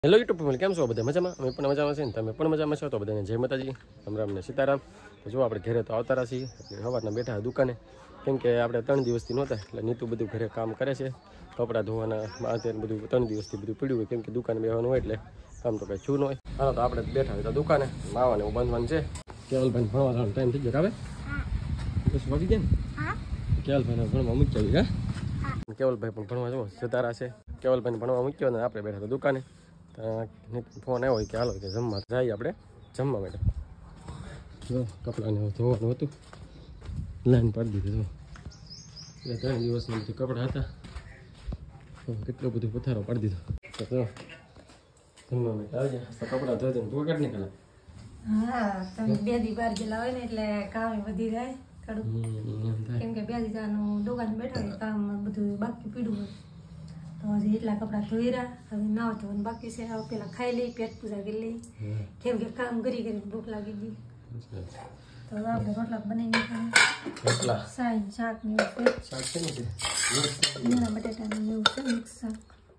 Hello YouTube family, કેમ છો બધા? મજામાં? અમે પણ મજામાં છે ને તમે પણ મજામાં છો? તો બધાને જય માતાજી, રામ રામ ને સીતારામ. તો જો આપણે ઘરે તો આવતા છીએ, સવારના બેઠા દુકાને, કેમ કે આપણે 3 દિવસથી નહોતા એટલે નીતુ બધું ઘરે કામ કરે છે, કપડાં ધોવાના અત્યારે બધું 3 દિવસથી બધું પીડ્યું હોય, કેમ કે દુકાને બેવાનું હોય એટલે કામ તો કંઈ છું ન હોય. હાલો તો આપણે બેઠા હોય તો દુકાને માવાને એવું બાંધવાનું છે. કેવલભાઈ ભણવાનો ટાઈમ થઈ ગયો, આવે બસ વાગી જાય ને. કેવલભાઈને ભણવા મૂકી આવી. હા, કેવલભાઈ પણ ભણવા જવો સતારા છે. કેવલભાઈને ભણવા મૂક્યો ને આપણે બેઠા તો દુકાને. ફોન આવ્યો કે હાલો કે જમવા જઈએ, આપણે જમવા માટે. જો કપડાને ધોવાનું હતું, લાઈન પાડી દીધી. જો 3 દિવસના બધું કપડાં હતા, કેટલો બધો પથારો પાડી દીધો. તો જો જમવા માટે આવી જાય તો કપડાં ધોઈ દે તું કાઢ નીકળે. હા, તમે 2 દી બહાર ગયેલા હોય ને એટલે કામ વધી જાય થોડું, કેમ કે 2 દીનું દુકાન બેઠા હોય, કામ બધું બાકી પીડું હોય. તો હજી એટલા કપડાં ધોઈ રહ્યા, હવે નાવા ધોવાનું બાકી છે. હવે પેલા ખાઈ લઈ, પેટ પૂજા કરી લઈ, કેમ કે કામ કરી કરીને ભૂખ લાગી ગઈ. તો આપણે રોટલા બનાવી નાખવાના, સાઈન શાક ને એવું શાક છે ને, રીંગણા બટાટાનું એવું છે, મિક્સ શાક.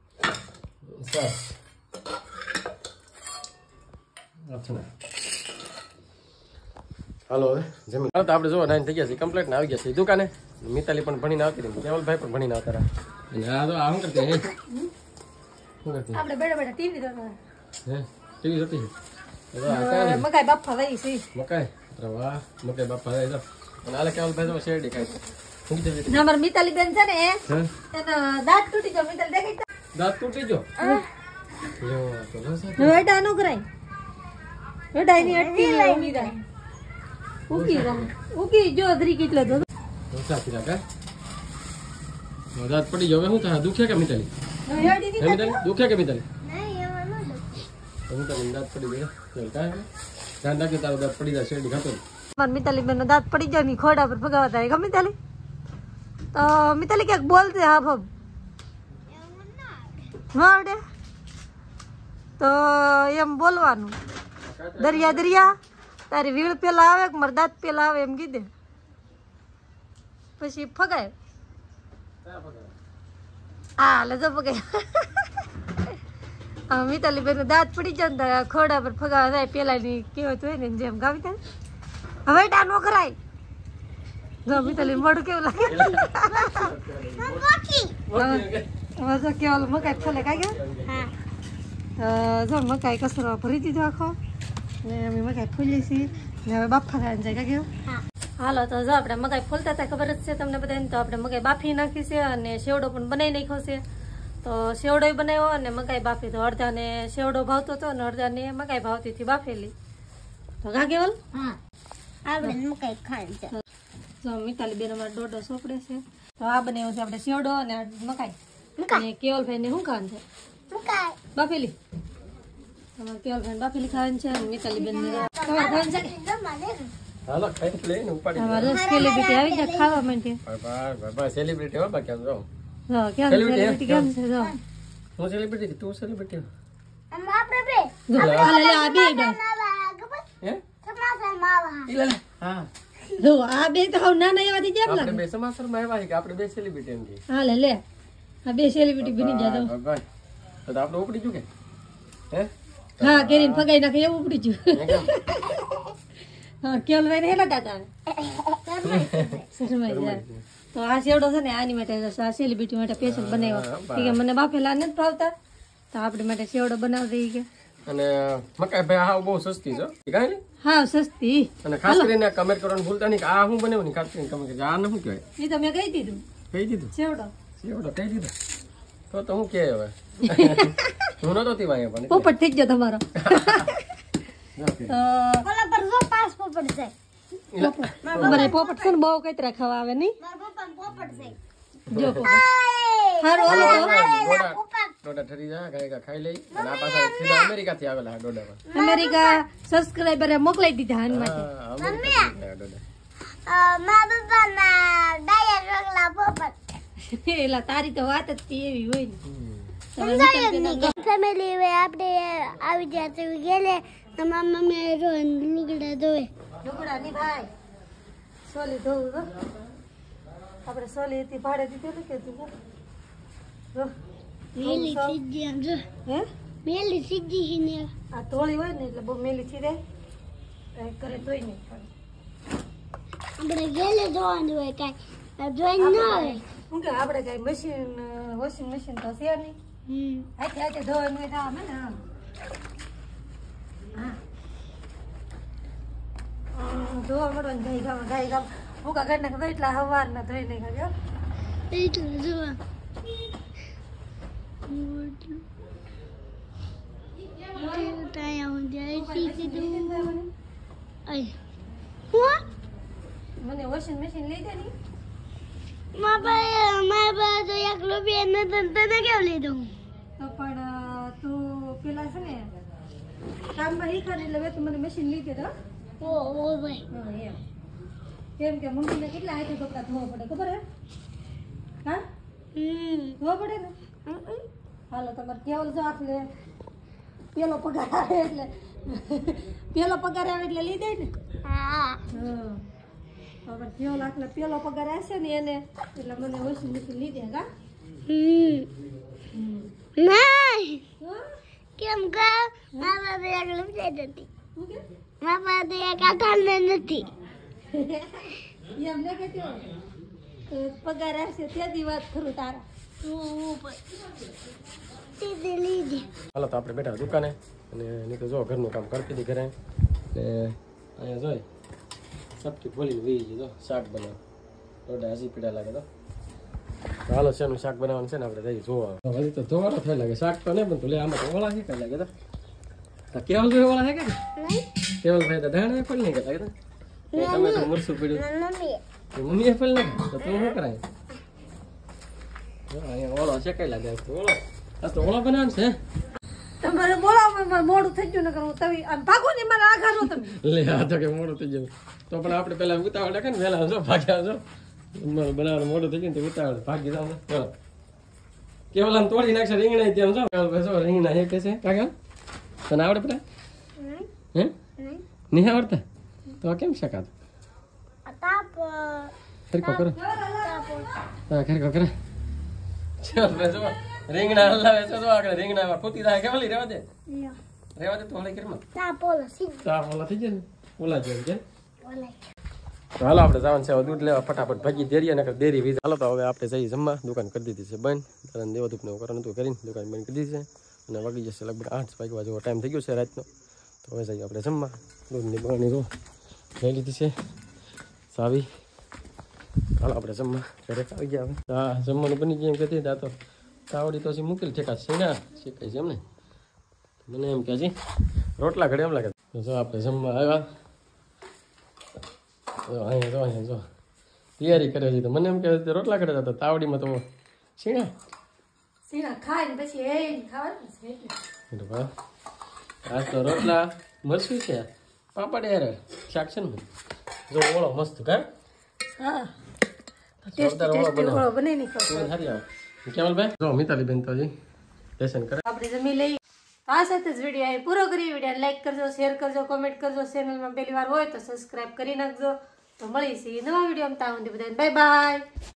હાલો હવે જમી તો આપણે જો 9 થઈ ગયા છે કમ્પ્લીટ ને આવી ગયા છે દુકાને. મિતાલી પણ ભણીને આવતી રહી, કેવલભાઈ પણ ભણીને આવતા રહ્યા. આ તો આ શું કરતી હે? શું કરતી? આપણે બેઠા બેઠા ટીવી જોતા. હે ટીવી જોતી છે? મકાઈ બાફા વઈ છે. મકાઈ? વાહ, મકાઈ બાફા વઈ. અને આલે કેવલભાઈ તો શેરડી ખાય છે. શું કીધું? ના, મારી મિતાલી બેન છે ને, એનો દાંત તૂટી ગયો. મિતાલી દેખાય? દાંત તૂટી ગયો? યો તો લસા. વેડા નો કરાય. વેડા ની અટકી ઉમી જાય. ઉકી જો અધરી કેટલો તો લસા પીરા કા. દાંત પડી ગયો. હવે શું થાય? દુખે કે મિતાલી? મિતાલી દુખે કે મિતાલી? મિતાલી દાંત પડી ગયો. ચલ કાય ધ્યાન રાખી, તારો દાંત પડી જાય શેરડી ખાતો. મારી મિતાલી બેન નો દાંત પડી જાય ની ખોડા પર ભગાવતા હોય. મિતાલી તો મિતાલી ક્યાંક બોલતે હા ભબ આવડે તો એમ બોલવાનું, દરિયા દરિયા તારી વીળ પેલા આવે કે મારા દાંત પેલા આવે એમ કીધે, પછી ફગાય. હા લે જો ફગાય. મિતાલી બેન દાંત પડી જાય ને ખોડા પર ફગાવા થાય, પેલા ની કહેવત હોય ને જેમ ગાવી થાય. હવે ટા નો કરાય. જો મિતાલી મોઢું કેવું લાગે. કેવલ મકાઈ ફોલે કાઈ ગયા. જો મકાઈ કસરો ભરી દીધો આખો ને અમે મકાઈ ફૂલી છીએ ને હવે બાફા ખાઈને જાય કાઈ. હાલો તો જો આપણે મકાઈ ફોલતા હતા, ખબર જ છે તમને બધાને. તો આપણે મકાઈ બાફી નાખી છે અને સેવડો પણ બનાવી નાખ્યો છે. તો સેવડો બનાવ્યો અને મકાઈ બાફી. તો અડધાને સેવડો ભાવતો હતો અને અડધાને મકાઈ ભાવતી હતી બાફેલી. તો કા કેવલ? હા, આપણે મકાઈ ખાઈ છે. જો મિતાલી બેન અમારે ડોડો સોપડે છે. તો આ બનાવ્યો છે આપણે સેવડો અને મકાઈ. અને કેવલભાઈ ને શું ખાવાનું છે? મકાઈ બાફેલી. તમારે કેવલભાઈ બાફેલી ખાવાની છે અને મિતાલી બેન ને તમારે ખાવાનું છે. હાલો ખાઈ લઈને ઉપાડી. તમારે સેલિબ્રિટી આવી જાય ખાવા માટે. બાય સેલિબ્રિટી હો બાકી આમ જો. હા, કેમ સેલિબ્રિટી કેમ છે? જો હું સેલિબ્રિટી, તું સેલિબ્રિટી. આપણે બે લે આ બે ડો હે સમાસર માવા. લે હા, જો આ બે તો હાવ નાના એવા થી કેમ લાગે? આપણે બે સમાસર માં આવ્યા કે આપણે બે સેલિબ્રિટી એમ કે. હા લે લે આ બે સેલિબ્રિટી બની ગયા. તો ભાઈ તો આપણે ઉપડી ગયું કે? હે હા, કેરીને ફગાઈ નાખે એવું ઉપડી ગયું. હા, કેવલભાઈ ને હેલા દાદા શરમાઈ જાય. તો આ સેવડો છે ને આની માટે આ સેલિબ્રિટી માટે સ્પેશિયલ બનાવ્યો કે મને બાફેલા નથી ભાવતા, તો આપણી માટે સેવડો બનાવી દઈએ કે. અને મકાઈ ભાઈ આ બહુ સસ્તી છે કાઈ ને? હા સસ્તી. અને ખાસ કરીને કમેન્ટ કરવાનું ભૂલતા નહીં કે આ હું બનાવ્યું ને, ખાસ કરીને કમેન્ટ કરજો. આ ને શું કહેવાય? એ તો મેં કહી દીધું. કહી દીધું? સેવડો સેવડો કહી દીધો. તો હું કે હવે હું નતો તી વાય પણ પોપટ થઈ ગયો તમારો. ઓલા પર જો પાસ પોપટ છે. બરાબર પોપટ છે ને બહુ કઈતરા ખાવા આવે નહીં. મારા પપ્પા પોપટ છે. જો પોપટ હારું હાલો ડોડા ઠરી જા ગાય ખાઈ લઈ. અને આ પાછા સીધા અમેરિકા થી આવેલા ડોડા પર. અમેરિકા સબસ્ક્રાઇબરે મોકલાઈ દીધા હાન માટે. મારા પપ્પા ના ડાયર રોગલા પોપટ. એલા તારી તો વાત જ એવી હોય ને. ફેમિલી વે આપણે આવી ગયા તો ગેલે તમારા મમ્મી રોન લુગડા ધોવે. લુગડા ની ભાઈ સોલી ધોવું. આપણે સોલી હતી ભાડે દીધેલું કે તું લીલી થઈ ગઈ આમ જો. હે મેલી સીધી હી ને આ તોળી હોય ને એટલે બહુ મેલી થી દે કઈ કરે તોય નહીં ખાય. આપણે ગેલે જોવાનું હોય કાંઈ જોઈને ન આવે. શું કે આપણે કઈ મશીન વોશિંગ મશીન તો છે નહીં. હાથે હાથે ધોવાનું હોય તો આમે ને હા ધોવા મળવાનું ગાય ગામ ભૂકા કાઢ નાખે એટલા હવાર ના ધોઈ નહીં ખાજો. એટલે જોવા મને વોશિંગ મશીન લઈ દે ની. મારા પાસે તો 1 રૂપિયા નતો તને કેમ લીધું? તો પણ તું પેલા છે ને કામમાં શીખા એટલે હવે તું મને મશીન લઈ દે તો. ઓ ભાઈ હા એમ કેમ કે મમ્મીને કેટલા હાથે કપડા ધોવા પડે ખબર હે? હા ધોવા પડે ને. હાલો તમારે કેવલ જો આટલે પેલો પગાર આવે એટલે લઈ દે ને. હા હવે કેવલ આટલે પેલો પગાર આવશે ને એને એટલે મને વોશિંગ મશીન લઈ દે કા. નહીં હા કેમ કે મારા પાસે 1 રૂપિયા નથી. શું કે મારા પાસે 1 આકાને નથી. એમ ને કે પગાર આવશે ત્યાંથી વાત કરું તારા. સીધી લીધી. હાલો તો આપણે બેઠા દુકાને અને નહીં તો જો ઘરનું કામ કરતી હતી ઘરે ને અહીંયા જોઈ સબકી ખોલી વી જો શાક બનાવ રોડા હજી પીડા લાગે તો હાલો શેનું શાક બનાવવાનું છે ને આપણે જઈએ જોવા. હજી તો ધોવાનો થઈ લાગે શાક તો નહીં બનતું લે આમાં તો ઓળા છે કઈ લાગે તો કેવલ ભાઈ ઓળા છે કે કેવલ ભાઈ તો ધાણા પણ નહીં લાગે તો તમે તો મરસું પીડ્યું મમ્મીએ પણ નહીં તો તું શું કરાય અહીંયા ઓળો છે કઈ લાગે ઓળો આ તો ઓળો બનાવવાનું છે. તમારે બોલાવો મારે મોડું થઈ ગયું ને હું તવી આમ ભાગો ને મારા આઘારો તમે. લે આ તો કે મોડું થઈ ગયું તો પણ આપણે પેલા ઉતાવળ રાખે ને વહેલા જો ભાગ્યા જો બનાવવાનું મોડું થઈ ગયું તો ઉતાવળ ભાગી જાવ ચલો કેવલ આમ તોડી નાખશે રીંગણા તેમ જો જો રીંગણા હે કે છે કાકા તને આવડે પેલા હે નહીં આવડતા તો કેમ શકાત ખરીકો કરો હા ખરીકો કરે ચાલ જો રીંગણા હલાવે છે જો આગળ રીંગણામાં ખૂતી થાય કેવલી રહેવા દે તો હલે કેરમાં તાપ ઓલા થઈ જાય ને ઓલા જેવું છે. તો હાલો આપણે જવાનું છે દૂધ લેવા ફટાફટ ભાગી દેરીએ નકર દેરી વીજ. હાલો તો હવે આપણે જઈએ જમવા દુકાન કરી દીધી છે બંધ કારણ દેવા ધૂપને એવું કરવાનું હતું કરીને દુકાન બંધ કરી દીધી છે અને વાગી જશે લગભગ 8 વાગ્યા જેવો ટાઈમ થઈ ગયો છે રાતનો. તો હવે જઈએ આપણે જમવા દૂધની બરણી જો લઈ લીધી છે સાવી. હાલો આપણે જમવા ઘરે આવી ગયા હવે હા જમવાનું બની ગયું એમ કહેતી હતા તો તાવડી તો હજી મૂકેલી ઠેકા શીણા શીખાય છે એમને મને એમ કે હજી રોટલા ઘડે એમ લાગે જો આપણે જમવા આવ્યા અહીંયા જો તૈયારી કરે છે તો મને એમ કે રોટલા ઘડે હતા તાવડીમાં તો શીણા ખાય ને પછી એ ખાવાનું. આજ તો રોટલા મરસું છે પાપડ યાર શાક છે ને જો ઓળો મસ્ત કા હા જોરદાર ઓળો બને નહીં ખાવ સારી આવે કેવલભાઈ જો મિતાલી બેન તો હજી લેસન કરે આપણે જમી લઈ. આ સાથે જ વિડીયો અહીં પૂરો કરી. વિડીયો લાઈક કરજો, શેર કરજો, કોમેન્ટ કરજો. ચેનલમાં પહેલી વાર હોય તો સબસ્ક્રાઇબ કરી નાખજો. તો મળીશું નવા વિડીયો. ત્યાં સુધી બધાને બાય બાય.